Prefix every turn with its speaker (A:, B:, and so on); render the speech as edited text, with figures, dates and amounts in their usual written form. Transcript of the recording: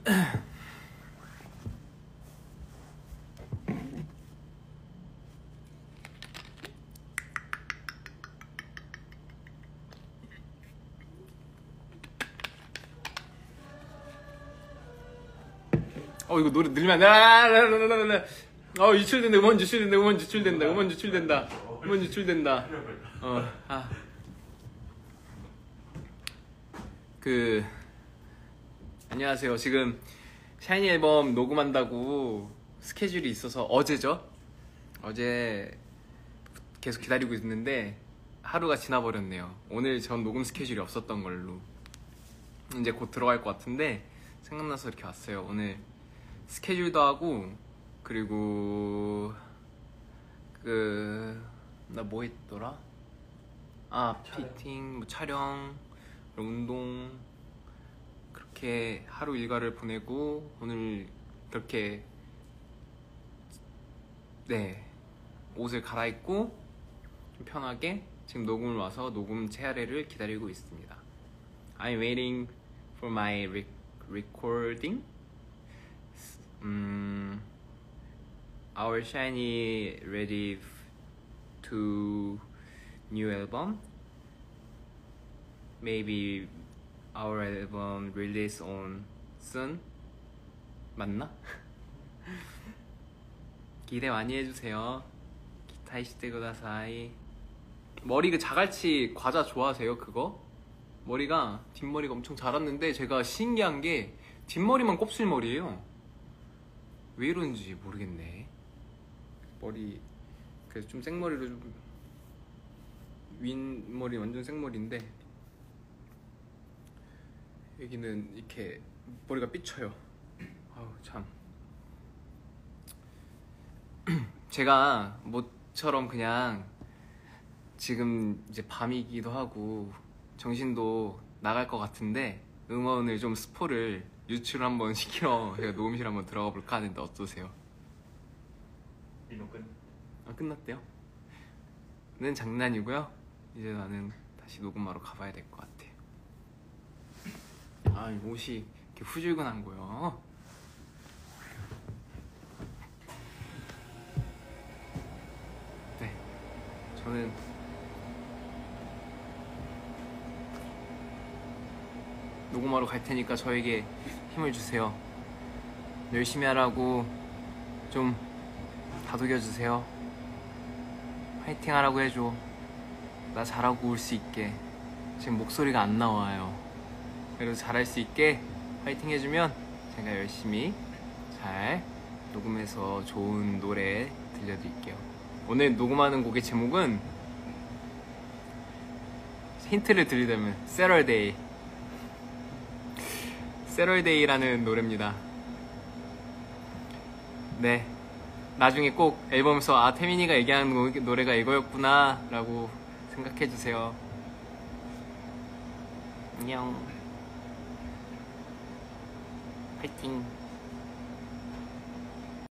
A: 이거 노래 늘면 유출된다. 음원 유출된다. 안녕하세요. 지금 샤이니 앨범 녹음한다고 스케줄이 있어서 어제죠? 어제 계속 기다리고 있는데 하루가 지나버렸네요. 오늘 전 녹음 스케줄이 없었던 걸로 이제 곧 들어갈 것 같은데 생각나서 이렇게 왔어요. 오늘 스케줄도 하고, 그리고 나 뭐 했더라? 피팅, 뭐 촬영, 운동, 그렇게 하루 일과를 보내고 오늘 그렇게 옷을 갈아입고 좀 편하게 지금 녹음을 와서 녹음 재활회를 기다리고 있습니다. I'm waiting for my recording. Our Shiny ready to new album. Maybe our album release on soon. 맞나? 기대 많이 해주세요. 기타이시테 구다사이. 머리 그 자갈치 과자 좋아하세요? 그거? 머리가 뒷머리가 엄청 자랐는데 제가 신기한 게 뒷머리만 곱슬머리예요. 왜 이런지 모르겠네. 머리 그래서 좀 생머리로 좀 윗머리 완전 생머리인데 여기는 이렇게 머리가 삐쳐요. 아우 참. 제가 모처럼 그냥 지금 이제 밤이기도 하고 정신도 나갈 것 같은데 음원을 좀 스포를 유출 한번 시키러 제가 녹음실 한번 들어가 볼까 하는데 어떠세요? 끝났대요? 는 장난이고요. 이제 나는 다시 녹음하러 가봐야 될 것 같아요. 이 옷이 이렇게 후줄근한 거요. 네, 저는 녹음하러 갈 테니까 저에게 힘을 주세요. 열심히 하라고 좀 다독여주세요. 파이팅 하라고 해줘. 나 잘하고 올 수 있게. 지금 목소리가 안 나와요. 그래도 잘할 수 있게 파이팅 해주면 제가 열심히 잘 녹음해서 좋은 노래 들려드릴게요. 오늘 녹음하는 곡의 제목은 힌트를 드리자면 Saturday라는 노래입니다. 네, 나중에 꼭 앨범에서 태민이가 얘기하는 노래가 이거였구나 라고 생각해주세요. 안녕. 파이팅.